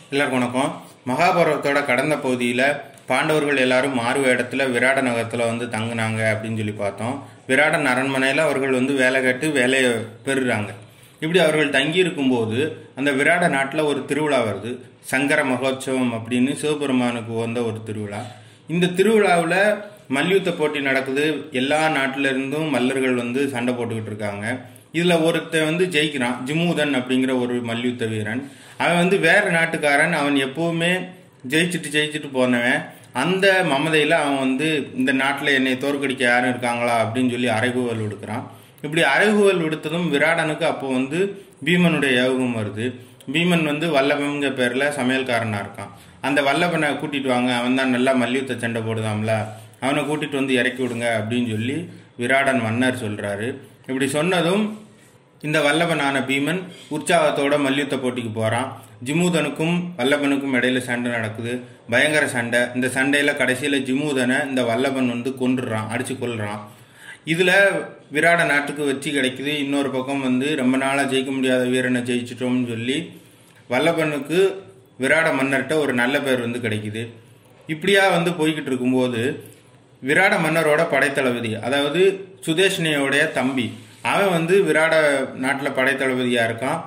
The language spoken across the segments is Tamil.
எல்லாருக்கும் வணக்கம். மகாபாரதத்தோட கடந்த பகுதியில் பாண்டவர்கள் எல்லாரும் மாறு வேடத்தில் விராட நகரத்தில் வந்து தங்குனாங்க அப்படின்னு சொல்லி பார்த்தோம். விராடன் அரண்மனையில் அவர்கள் வந்து வேலை கேட்டு வேலையை பெறுறாங்க. இப்படி அவர்கள் தங்கி இருக்கும்போது அந்த விராட நாட்டில் ஒரு திருவிழா வருது. சங்கர மகோத்சவம் அப்படின்னு சிவபெருமானுக்கு வந்த ஒரு திருவிழா. இந்த திருவிழாவில் மல்யுத்த போட்டி நடக்குது. எல்லா நாட்டில இருந்தும் மல்லர்கள் வந்து சண்டை போட்டுக்கிட்டு இருக்காங்க. இதுல ஒருத்தன் வந்து ஜெயிக்கிறான். ஜிமூதன் அப்படிங்கிற ஒரு மல்யுத்த வீரன். அவன் வந்து வேற நாட்டுக்காரன். அவன் எப்பவுமே ஜெயிச்சுட்டு போனவன். அந்த மமதையில அவன் வந்து இந்த நாட்டுல என்னை தோற்கடிக்க யாரும் இருக்காங்களா அப்படின்னு சொல்லி அறைகூவல் விடுக்கிறான். இப்படி அறைகூவல் விடுத்ததும் விராடனுக்கு அப்போ வந்து பீமனுடைய யோகம் வருது. பீமன் வந்து வல்லபங்கிற பேர்ல சமையல்காரனா இருக்கான். அந்த வல்லபனை கூட்டிட்டு வாங்க, அவன் தான் நல்லா மல்யுத்த சண்டை போடுதாம்ல, அவனை கூட்டிட்டு வந்து இறக்கி விடுங்க அப்படின்னு சொல்லி விராடன் மன்னர் சொல்றாரு. இப்படி சொன்னதும் இந்த வல்லபனான பீமன் உற்சாகத்தோட மல்யுத்த போட்டிக்கு போறான். ஜிமூதனுக்கும் வல்லபனுக்கும் இடையில சண்டை நடக்குது. பயங்கர சண்டை. இந்த சண்டையில கடைசியில ஜிமூதனை இந்த வல்லபன் வந்து கொன்றுறான், அடிச்சு கொல்றான். இதுல விராட நாட்டுக்கு வெற்றி கிடைக்குது. இன்னொரு பக்கம் வந்து ரொம்ப நாளா ஜெயிக்க முடியாத வீரனை ஜெயிச்சிட்டோம்னு சொல்லி வல்லபனுக்கு விராட மன்னர்கிட்ட ஒரு நல்ல பேர் வந்து கிடைக்குது. இப்படியா வந்து போய்கிட்டு இருக்கும்போது விராட மன்னரோட படைத்தளபதி, அதாவது சுதேஷ்ணையோடைய தம்பி, அவன் வந்து விராட நாட்டில் படைத்தளபதியா இருக்கான்.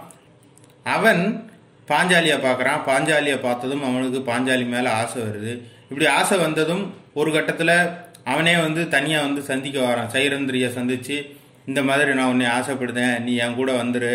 அவன் பாஞ்சாலியை பார்க்கறான். பாஞ்சாலியை பார்த்ததும் அவனுக்கு பாஞ்சாலி மேல ஆசை வருது. இப்படி ஆசை வந்ததும் ஒரு கட்டத்துல அவனே வந்து தனியா வந்து சந்திக்க வரான். சைரந்திரிய சந்திச்சு, இந்த மாதிரி நான் உன்னை ஆசைப்படுதேன், நீ என் கூட வந்துரு,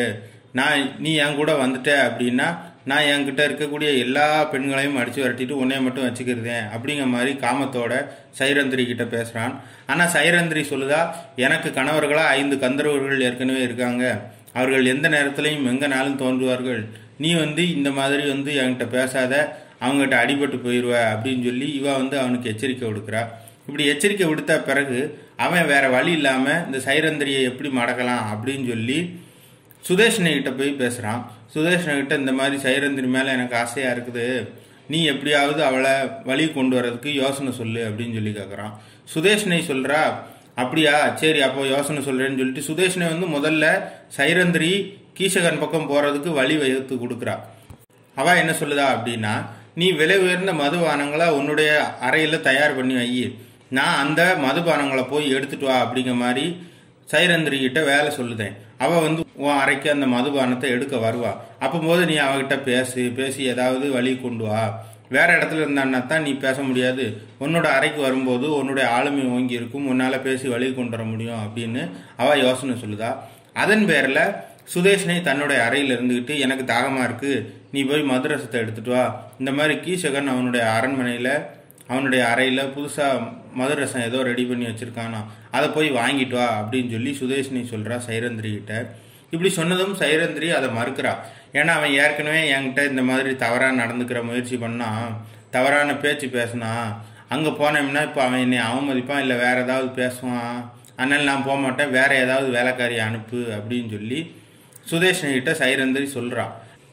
நீ என் கூட வந்துட்ட அப்படின்னா நான் என்கிட்ட இருக்கக்கூடிய எல்லா பெண்களையும் அடிச்சு விரட்டிட்டு உன்னைய மட்டும் வச்சுக்கிறதேன் அப்படிங்கிற மாதிரி காமத்தோட சைரந்திரி கிட்ட பேசுறான். ஆனா சைரந்திரி சொல்லுதா, எனக்கு கணவர்களா 5 கந்தர்வர்கள் ஏற்கனவே இருக்காங்க, அவர்கள் எந்த நேரத்திலையும் எங்கனாலும் தோன்றுவார்கள், நீ வந்து இந்த மாதிரி வந்து என்கிட்ட பேசாத, அவங்ககிட்ட அடிபட்டு போயிடுவ அப்படின்னு சொல்லி இவ வந்து அவனுக்கு எச்சரிக்கை விடுக்கிறா. இப்படி எச்சரிக்கை விடுத்த பிறகு அவன் வேற வழி இல்லாம இந்த சைரந்திரியை எப்படி மடக்கலாம் அப்படின்னு சொல்லி சுதேஷ்ணை கிட்ட போய் பேசுறான். சுதேஷ்ணை கிட்ட இந்த மாதிரி சைரந்திரி மேல எனக்கு ஆசையா இருக்குது, நீ எப்படியாவது அவளை வழி கொண்டு வர்றதுக்கு யோசனை சொல்லு அப்படின்னு சொல்லி கேட்கறான். சுதேஷ்ணை சொல்றா, அப்படியா சரி அப்போ யோசனை சொல்றேன்னு சொல்லிட்டு சுதேஷ்ணை வந்து முதல்ல சைரந்திரி கீசகன் பக்கம் போறதுக்கு வழி வகுத்து கொடுக்குறா. அவ என்ன சொல்லுதா அப்படின்னா, நீ விலை உயர்ந்த மதுபானங்களை உன்னுடைய அறையில தயார் பண்ணி வை, நான் அந்த மதுபானங்களை போய் எடுத்துட்டு வா அப்படிங்கிற மாதிரி சைரந்திரி கிட்ட வேலை சொல்லுதேன். அவ வந்து உன் அறைக்கு அந்த மதுபானத்தை எடுக்க வருவா. அப்போது நீ அவகிட்ட பேசி ஏதாவது வழி கொண்டு வா. வேற இடத்துல இருந்தான்னா தான் நீ பேச முடியாது, உன்னோட அறைக்கு வரும்போது உன்னுடைய ஆளுமை ஓங்கி இருக்கும், உன்னால பேசி வழி கொண்டு வர முடியும் அப்படின்னு அவ யோசனை சொல்லுதா. அதன் பேர்ல சுதேஷ்னை தன்னுடைய அறையில இருந்துகிட்டு, எனக்கு தாகமா இருக்கு, நீ போய் மதுரசத்தை எடுத்துட்டு வா, இந்த மாதிரி கீசகன் அவனுடைய அரண்மனையில அவனுடைய அறையில புதுசா மதுரசம் ஏதோ ரெடி பண்ணி வச்சிருக்கானா, அதை போய் வாங்கிட்டு வா அப்படின்னு சொல்லி சுதேஷ்னி சொல்றா சைரந்திரி கிட்ட. இப்படி சொன்னதும் சைரந்திரி அதை மறுக்கிறா. ஏன்னா அவன் ஏற்கனவே என்கிட்ட இந்த மாதிரி தவறா நடந்துக்கிற முயற்சி பண்ணா, தவறான பேச்சு பேசினா, அங்க போனோம்னா இப்ப அவன் என்னை அவமதிப்பான், இல்ல வேற ஏதாவது பேசுவான், அதனால நான் போக மாட்டேன், வேற ஏதாவது வேலைக்காரியை அனுப்பு அப்படின்னு சொல்லி சுதேஷ்ணை கிட்ட சைரந்திரி சொல்றா.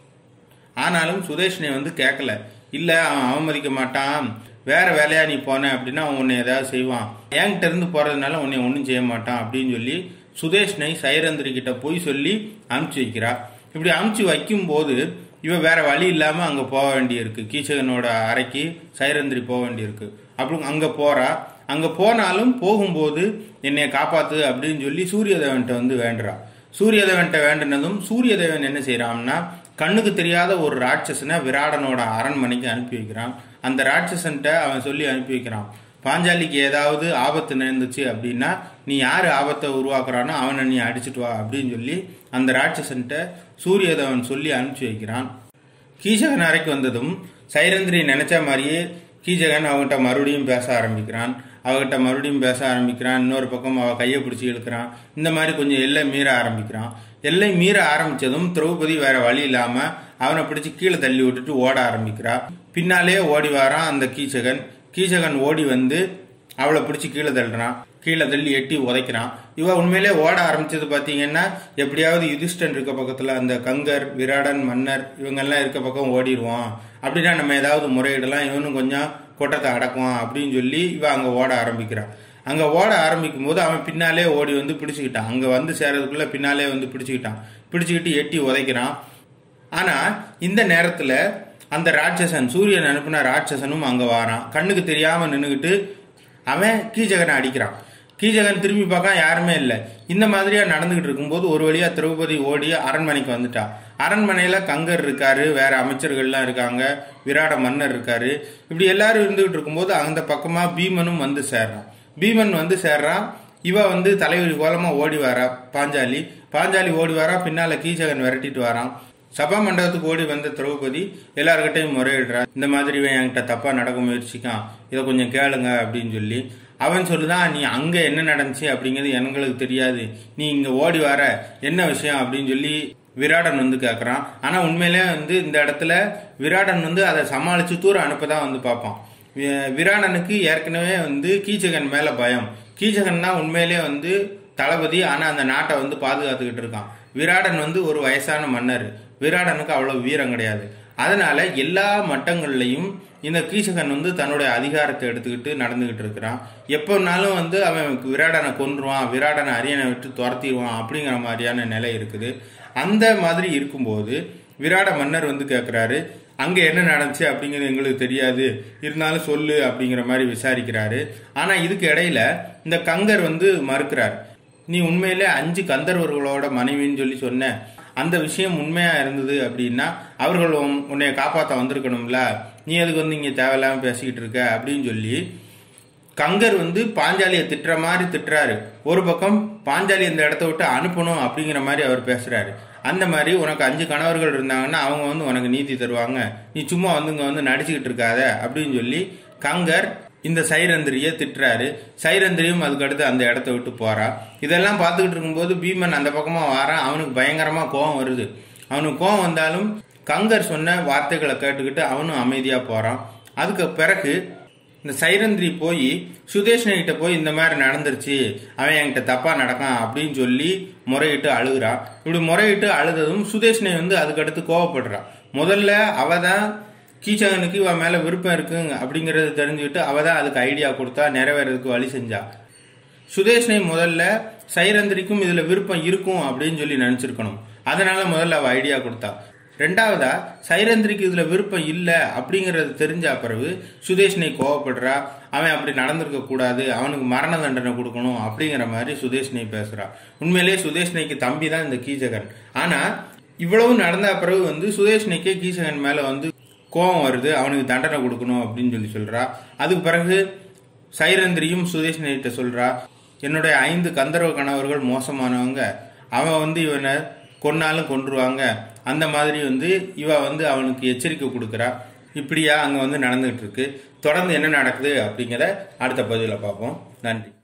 ஆனாலும் சுதேஷ்ணை வந்து கேட்கல. இல்ல அவன் அவமதிக்க மாட்டான், வேற வேலையா நீ போன அப்படின்னா அவன் உன்னை ஏதாவது செய்வான், என்கிட்ட இருந்து போறதுனால உன்னை ஒன்னும் செய்ய மாட்டான் அப்படின்னு சொல்லி சுதேஷ்ணை சைரந்திரி கிட்ட போய் சொல்லி அனுப்பிச்சு வைக்கிறா. இப்படி அனுப்பிச்சு வைக்கும் போது இவ வேற வழி இல்லாம அங்க போக வேண்டியிருக்கு. கீசகனோட அறைக்கு சைரந்திரி போக வேண்டியிருக்கு. அப்படி அங்க போறா. அங்க போனாலும் போகும்போது என்னைய காப்பாத்து அப்படின்னு சொல்லி சூரியதேவன்ட்ட வந்து வேண்டுறா. சூரியதேவன்ட்ட வேண்டினதும் சூரியதேவன் என்ன செய்யறான்னா, கண்ணுக்கு தெரியாத ஒரு ராட்சசனை விராடனோட அரண்மனைக்கு அனுப்பி வைக்கிறான். அந்த ராட்சசன்ட்ட அவன் சொல்லி அனுப்பி வைக்கிறான், பாஞ்சாலிக்கு ஏதாவது ஆபத்து நேர்ந்துச்சு அப்படின்னா நீ யாரு ஆபத்தை உருவாக்குறானோ அவனை நீ அடிச்சுட்டு வா அப்படின்னு சொல்லி அந்த ராட்சசன்ட்ட சூரியதேவன் சொல்லி அனுப்பிச்சு வைக்கிறான். கீசகன் அறைக்கு வந்ததும் சைரந்திரி நினைச்ச மாதிரியே கீசகன் அவகிட்ட மறுபடியும் பேச ஆரம்பிக்கிறான். இன்னொரு பக்கம் அவ கையை பிடிச்சி இழுக்கிறான். இந்த மாதிரி கொஞ்சம் எல்லை மீற ஆரம்பிக்கிறான். எல்லை மீற ஆரம்பிச்சதும் திரௌபதி வேற வழி இல்லாம அவனை பிடிச்சி கீழே தள்ளி விட்டுட்டு ஓட ஆரம்பிக்கிறா. பின்னாலே ஓடி வாரான் அந்த கீசகன் ஓடி வந்து அவளை பிடிச்சி கீழே தள்ளி எட்டி உதைக்கிறான். இவ உண்மையிலே ஓட ஆரம்பிச்சது பாத்தீங்கன்னா, எப்படியாவது யுதிஷ்டன் இருக்க பக்கத்துல அந்த கங்கர், விராடன், மன்னர் இவங்கெல்லாம் இருக்க பக்கம் ஓடிடுவான், அப்படின்னா நம்ம ஏதாவது முறையிடலாம், இவனும் கொஞ்சம் கூட்டத்தை அடக்குவான் அப்படின்னு சொல்லி இவ அங்க ஓட ஆரம்பிக்கிறான். அங்க ஓட ஆரம்பிக்கும் போது அவன் பின்னாலே ஓடி வந்து பிடிச்சுக்கிட்டான். அங்க வந்து சேர்றதுக்குள்ள பின்னாலே வந்து பிடிச்சுக்கிட்டு எட்டி உதைக்கிறான். ஆனா இந்த நேரத்துல அந்த ராட்சசன் சூரியன் அனுப்பின ராட்சசனும் அங்க வாரான். கண்ணுக்கு தெரியாம நின்னுகிட்டு அவன் கீச்சகனை அடிக்கிறான். கீச்சகன் திரும்பி பார்க்க யாருமே இல்லை. இந்த மாதிரியா நடந்துகிட்டு இருக்கும்போது ஒரு வழியா திரௌபதி ஓடி அரண்மனைக்கு வந்துட்டா. அரண்மனையில கங்கர் இருக்காரு, வேற அமைச்சர்கள்லாம் இருக்காங்க, விராட மன்னர் இருக்காரு. இப்படி எல்லாரும் இருந்துகிட்டு இருக்கும்போது அந்த பக்கமா பீமனும் வந்து சேர்றான். பீமன் வந்து சேர்றான். இவ வந்து தலைவலி கோலமா ஓடி வரா. பாஞ்சாலி ஓடி வரா. பின்னால கீச்சகன் விரட்டிட்டு வரான். சபா மண்டபத்துக்கு ஓடி வந்த திரௌபதி எல்லார்கிட்டையும் முறையிடுறா. இந்த மாதிரி இவன் என்கிட்ட தப்பா நடக்க முயற்சிக்கான், இதை கொஞ்சம் கேளுங்க அப்படின்னு சொல்லி. அவன் சொல்லுதான், நீ அங்க என்ன நடந்துச்சு அப்படிங்கிறது எங்களுக்கு தெரியாது, நீ இங்க ஓடி வர என்ன விஷயம் அப்படின்னு சொல்லி விராடன் வந்து கேட்கறான். ஆனா உண்மையிலே வந்து இந்த இடத்துல விராடன் வந்து அதை சமாளிச்சு தூரம் அனுப்பதான் வந்து பார்ப்பான். விராடனுக்கு ஏற்கனவே வந்து கீச்சகன் மேல பயம். கீச்சகன் தான் உண்மையிலே வந்து தளபதி, ஆனா அந்த நாட்டை வந்து பாதுகாத்துக்கிட்டு இருக்கான். விராடன் வந்து ஒரு வயசான மன்னர். விராடனுக்கு அவ்வளவு வீரம் கிடையாது. அதனால எல்லா மட்டங்கள்லையும் இந்த கீச்சகன் வந்து தன்னுடைய அதிகாரத்தை எடுத்துக்கிட்டு நடந்துகிட்டு இருக்கிறான். எப்போனாலும் வந்து அவன் விராடனை கொன்றுவான், விராடனை அரியணை விட்டு துரத்திடுவான் அப்படிங்கிற மாதிரியான நிலை இருக்குது. அந்த மாதிரி இருக்கும்போது விராட மன்னர் வந்து கேட்கிறாரு, அங்க என்ன நடந்துச்சு அப்படிங்கிறது எங்களுக்கு தெரியாது, இருந்தாலும் சொல்லு அப்படிங்கிற மாதிரி விசாரிக்கிறாரு. ஆனா இதுக்கு இடையில இந்த கங்கர் வந்து மறுக்கிறார். நீ உண்மையிலே 5 கந்தர்வர்களோட மனைவின்னு சொல்லி சொன்ன, அந்த விஷயம் உண்மையா இருந்தது அப்படின்னா அவர்கள் உன்னைய காப்பாற்ற வந்திருக்கணும்ல, நீ அதுக்கு வந்து இங்க தேவையில்லாம பேசிக்கிட்டு இருக்க அப்படின்னு சொல்லி கங்கர் வந்து பாஞ்சாலியை திட்டுற மாதிரி திட்டுறாரு. ஒரு பக்கம் பாஞ்சாலி இந்த இடத்த விட்டு அனுப்பணும் அப்படிங்கிற மாதிரி அவர் பேசுறாரு. அந்த மாதிரி உனக்கு 5 கணவர்கள் இருந்தாங்கன்னா அவங்க வந்து உனக்கு நீதி தருவாங்க, நீ சும்மா வந்து இங்க வந்து நடிச்சுக்கிட்டு இருக்காத அப்படின்னு சொல்லி கங்கர் இந்த சைரந்திரிய திட்டுறாரு. சைரந்திரியும் அதுக்கடுத்து அந்த இடத்த விட்டு போறா. இதெல்லாம் பார்த்துக்கிட்டு இருக்கும்போது பீமன் அந்த பக்கமா வாரான். அவனுக்கு பயங்கரமா கோபம் வருது. அவனுக்கு கோபம் வந்தாலும் கங்கர் சொன்ன வார்த்தைகளை கேட்டுக்கிட்டு அவனும் அமைதியா போறான். அதுக்கு பிறகு இந்த சைரந்திரி போய் சுதேஷ்ண கிட்ட போய் இந்த மாதிரி நடந்துருச்சு, அவன் என்கிட்ட தப்பா நடக்கான் அப்படின்னு சொல்லி முறையிட்டு அழுகுறான். இப்படி முறையிட்டு அழுததும் சுதேஷ்ணை வந்து அதுக்கடுத்து கோவப்படுறான். முதல்ல அவதான் கீச்சகனுக்கு இவன் மேல விருப்பம் இருக்கு அப்படிங்கறது தெரிஞ்சுக்கிட்டு அவதான் அதுக்கு ஐடியா கொடுத்தா, நிறைவேறதுக்கு வழி செஞ்சா. சுதேஷ்ணை முதல்ல சைரந்திரிக்கும் இதுல விருப்பம் இருக்கும் அப்படின்னு சொல்லி நினைச்சிருக்கணும். அதனால முதல்ல அவ ஐடியா கொடுத்தா. ரெண்டாவதா சைரந்திரிக்கு இதுல விருப்பம் இல்ல அப்படிங்கறது தெரிஞ்ச பிறகு சுதேஷ்ணை கோவப்படுறா. அவன் அப்படி நடந்திருக்க கூடாது, அவனுக்கு மரண தண்டனை கொடுக்கணும் அப்படிங்கிற மாதிரி சுதேஷ்ணை பேசுறா. உண்மையிலேயே சுதேஷ்ணைக்கு தம்பி தான் இந்த கீச்சகன். ஆனா இவ்வளவு நடந்த பிறகு வந்து சுதேஷ்ணைக்கே கீச்சகன் மேல வந்து கோபம் வருது, அவனுக்கு தண்டனை கொடுக்கணும் அப்படின்னு சொல்லி சொல்றா. அதுக்கு பிறகு சைரந்திரியும் சுதேஷ்ணைகிட்ட சொல்றா, என்னுடைய 5 கந்தர்வ கணவர்கள் மோசமானவங்க, அவன் வந்து இவனை கொன்னாலும் கொன்றுவாங்க, அந்த மாதிரி வந்து இவ வந்து அவனுக்கு எச்சரிக்கை கொடுக்கறா. இப்படியா அங்க வந்து நடந்துகிட்டு இருக்கு. தொடர்ந்து என்ன நடக்குது அப்படிங்கிறத அடுத்த பதிவுல பார்ப்போம். நன்றி.